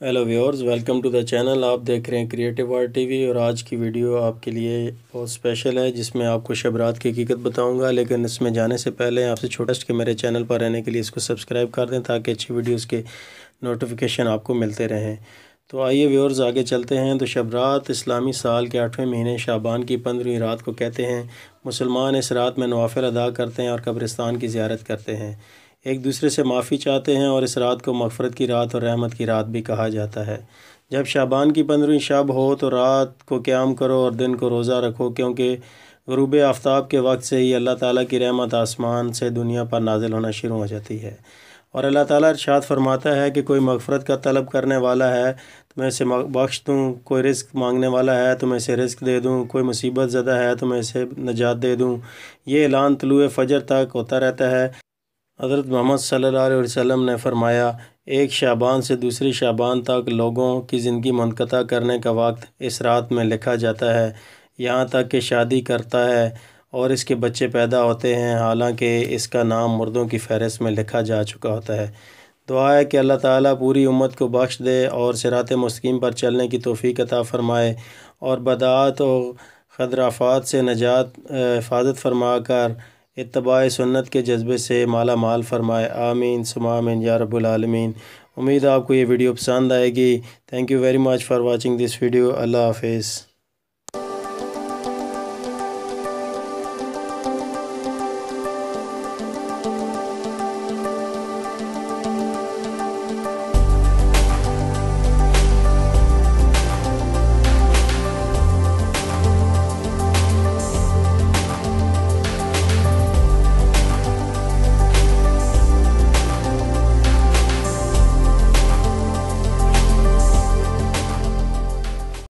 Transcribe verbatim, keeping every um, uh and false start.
Hello viewers, welcome to the channel. आप देख रहे हैं क्रिएटिव वर्ल्ड टीवी और आज की वीडियो आपके लिए बहुत स्पेशल है जिसमें आपको शब रात की हकीकत बताऊंगा। लेकिन इसमें जाने से पहले आपसे छोटा कि मेरे चैनल पर रहने के लिए इसको सब्सक्राइब कर दें ताकि अच्छी वीडियोस के नोटिफिकेशन आपको मिलते रहें। तो आइए व्यूअर्स आगे चलते हैं। तो शब रात इस्लामी साल के आठवें महीने शाबान की पंद्रहवीं रात को कहते हैं। मुसलमान इस रात में नवाफिल अदा करते हैं और कब्रिस्तान की ज़ियारत करते हैं, एक दूसरे से माफ़ी चाहते हैं और इस रात को मग़फ़रत की रात और रहमत की रात भी कहा जाता है। जब शाबान की पंद्रहवीं शब हो तो रात को क़याम करो और दिन को रोज़ा रखो, क्योंकि ग़ुरूब आफ्ताब के वक्त से ही अल्लाह ताला की रहमत आसमान से दुनिया पर नाजिल होना शुरू हो जाती है। और अल्लाह ताला इरशाद फरमाता है कि कोई मग़फ़रत का तलब करने वाला है तो मैं इसे बख्श दूँ, कोई रिज़्क़ मांगने वाला है तो मैं इसे रिज़्क़ दे दूँ, कोई मुसीबत ज़दा है तो मैं इसे नजात दे दूँ। ये ऐलान तुलुए फ़जर तक होता रहता है। हज़रत मोहम्मद सल्लल्लाहु अलैहि वसल्लम ने फरमाया, एक शाबान से दूसरी शाबान तक लोगों की ज़िंदगी मुनक़ता करने का वक्त इस रात में लिखा जाता है, यहाँ तक कि शादी करता है और इसके बच्चे पैदा होते हैं, हालांकि इसका नाम मुर्दों की फ़हरिस्त में लिखा जा चुका होता है। दुआ है कि अल्लाह ताला पूरी उम्मत को बख्श दे और सिरात मुस्तकीम पर चलने की तौफ़ीक अता फ़रमाए और बदाअत और खदराफ़ात से नजात हिफाजत फरमा कर इत्तबाए सुन्नत के जज्बे से माला माल फरमाए। आमीन सुम्मा आमीन या रब्बुल आलमीन। उम्मीद है आपको ये वीडियो पसंद आएगी। Thank you very much for watching this video. Allah हाफ़िज़।